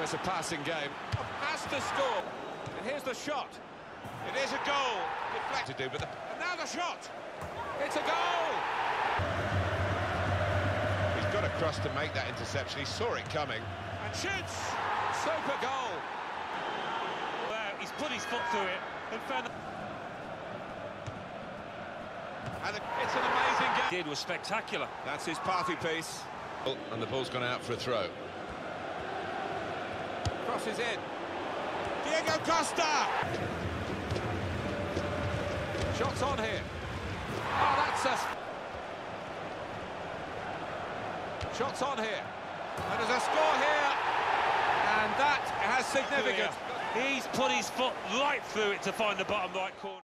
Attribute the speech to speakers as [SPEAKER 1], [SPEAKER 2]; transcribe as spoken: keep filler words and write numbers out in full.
[SPEAKER 1] It's a passing game. Has to score. And here's the shot. It is a goal. Deflected to do, but the... and now the shot. It's a goal. He's got across to make that interception. He saw it coming and shoots. Super goal.
[SPEAKER 2] Wow, he's put his foot through it and found.
[SPEAKER 1] And it's an amazing game.
[SPEAKER 2] Did was spectacular.
[SPEAKER 1] That's his party piece. And the ball's gone out for a throw. Crosses in. Diego Costa. Shots on here. Oh, that's a... Shots on here. And there's a score here. And that has significance.
[SPEAKER 2] He's put his foot right through it to find the bottom right corner.